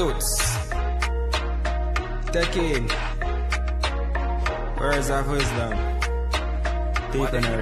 Youths, taking words of wisdom, deep in the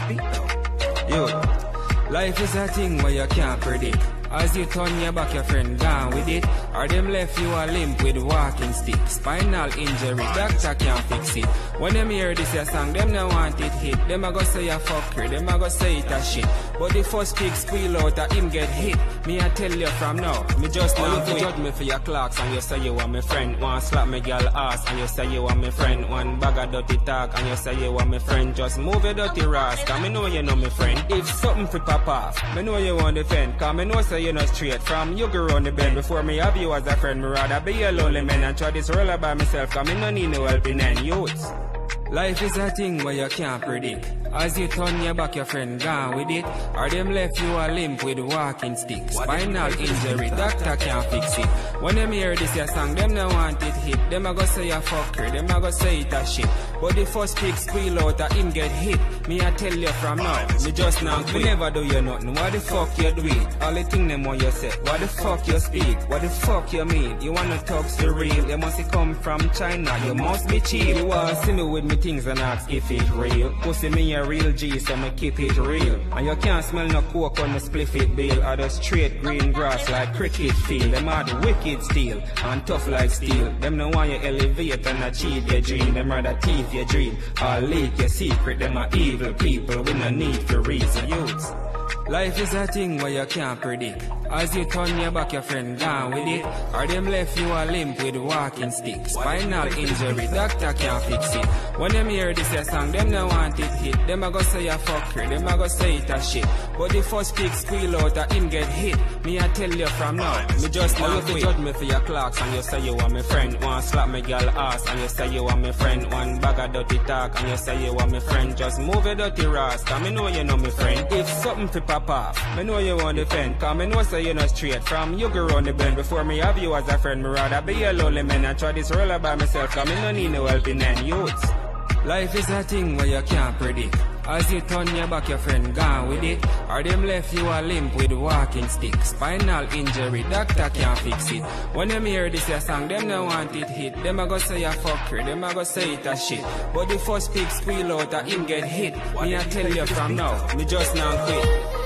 real. Youth, life is a thing where you can't predict. As you turn your back, your friend gone with it. Or them left you a limp with walking stick. Spinal injury, doctor can't fix it. When them hear this your song, them no want it hit. Them a go say a fucker, them a go say it a shit. But the first kick squeal out a him get hit. Me I tell you from now, me just now to judge me for your clocks. And you say you want me friend. One slap me girl ass and you say you want me friend. One bag of dirty talk and you say you want me friend. Just move your dirty ras, cause me know you know me friend. If something fi pop off, me know you want defend. Cause me know say you know straight from you go round the bend. Before me have you as a friend, me rather be a lonely man and try this roller by myself. Cause me no need no help in any youths. Life is a thing where you can't predict. As you turn your back, your friend gone with it. Or them left you a limp with walking stick. Spinal injury, doctor can't fix it. When them hear this your song, them no want it hit. Them a go say a fucker, them a go say it a shit. But the first kick squeal out a him get hit. Me I tell you from now, me just now quit. Me never do you nothing, what the fuck you do it? All the thing them on you say, what the fuck you speak? What the fuck you mean? You wanna talk so real? You must come from China, you must be cheap. You wanna see me with me things and ask if it real. Pussy me a real G, so me keep it real. And you can't smell no coke on the spliff it bill. Or the straight green grass like cricket field. Them are the wicked steel and tough like steel. Them no want you elevate and achieve your dream. Them rather thief your dream or leak your secret. Them are evil people with no need for reason. Youths, life is a thing where you can't predict. As you turn your back, your friend gone with it. Or them left you a limp with walking stick. Spinal injury, doctor can't fix it. When them hear this your song, them no want it hit. Them a go say a fucker, them a go say it a shit. But the first kick squeal out a him get hit. Me I tell you from now, me just now you judge me for your clocks. And you say you want me friend. One slap me girl ass and you say you want me friend. One bag of dirty talk and you say you want me friend. Just move your dirty ras, cause me know you know me friend. If something fi pop off, me know you want defend. Cause me know say you know straight from you go round the bend. Before me have you as a friend, me rather be a lonely man and try this roller by myself. Cause me no need no help in any youths. Life is a thing where you can't predict. As you turn your back, your friend gone with it. Or them left you a limp with walking stick. Spinal injury, doctor can't fix it. When them hear this your song, them no want it hit. Them a go say a fucker, them a go say it a shit. But the first pig squeal out a him get hit. Me I tell you from now, me just now quit.